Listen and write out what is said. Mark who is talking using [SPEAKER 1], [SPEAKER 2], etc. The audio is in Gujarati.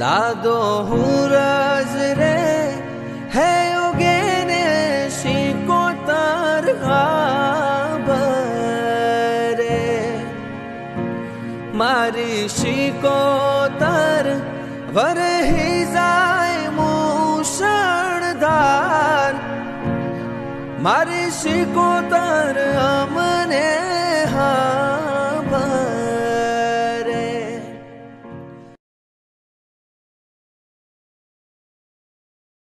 [SPEAKER 1] દાદો હુરજ રે હે ઉગેને શિકોતર ગાભરે મારી શિકોતર વરહી જાય મૂષણધાર મારી શિકોતર